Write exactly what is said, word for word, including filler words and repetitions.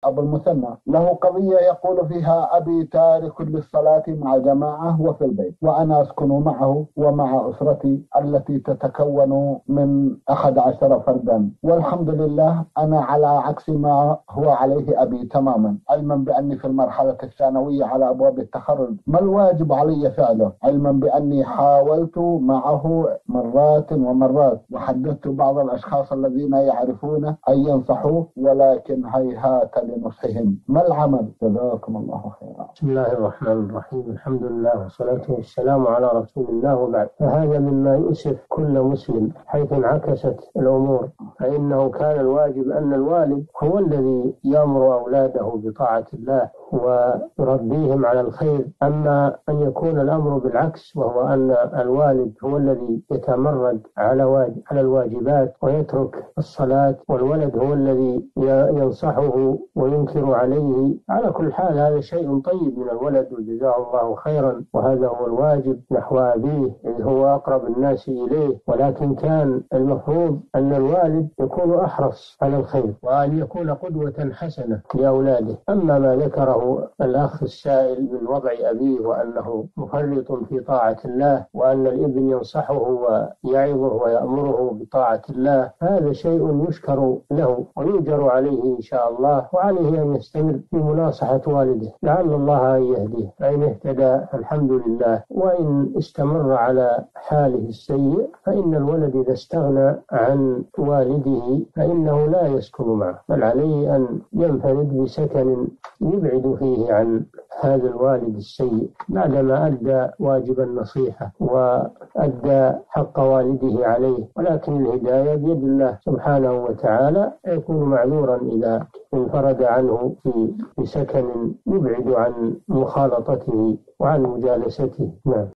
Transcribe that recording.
أبو المثنى، له قضية يقول فيها: أبي تارك للصلاة مع الجماعة وفي البيت، وأنا أسكن معه ومع أسرتي التي تتكون من أحد عشر فردا، والحمد لله أنا على عكس ما هو عليه أبي تماما، علما بأني في المرحلة الثانوية على أبواب التخر، ما الواجب علي فعله، علما بأني حاولت معه مرات ومرات، وحدثت بعض الأشخاص الذين يعرفونه أن ينصحوه، ولكن هيهات لنصحهم، ما العمل؟ جزاكم الله خيرا. بسم الله الرحمن الرحيم، الحمد لله والصلاة والسلام على رسول الله، وبعد. فهذا مما يؤسف كل مسلم حيث انعكست الأمور، فإنه كان الواجب أن الوالد هو الذي يأمر أولاده بطاعة الله ويربيهم على الخير، أما أن يكون الأمر بالعكس، وهو أن الوالد هو الذي يتمرد على واجب على الواجبات ويترك الصلاة، والولد هو الذي ينصحه وينكر عليه. على كل حال هذا شيء طيب من الولد وجزاه الله خيرا، وهذا هو الواجب نحو أبيه إذ هو أقرب الناس إليه، ولكن كان المفروض أن الوالد يكون أحرص على الخير وأن يكون قدوة حسنة لأولاده. أما ما ذكره الأخ السائل من وضع أبيه وأنه مفرط في طاعة الله، وأن الابن ينصحه ويعظه ويأمره بطاعة الله، هذا شيء يشكر له ويؤجر عليه إن شاء الله، وعليه أن يستمر في مناصحة والده لعل الله أن يهديه، فإن اهتدى الحمد لله، وإن استمر على حاله السيء فإن الولد إذا استغنى عن والده فإنه لا يسكن معه، بل عليه أن ينفرد بسكن يبعد فيه عن هذا الوالد السيء بعدما أدى واجب النصيحة وأدى حق والده عليه. ولكن الهداية بيد الله سبحانه وتعالى، يكون معذورا إذا انفرد عنه في سكن يبعد عن مخالطته وعن مجالسته. نعم.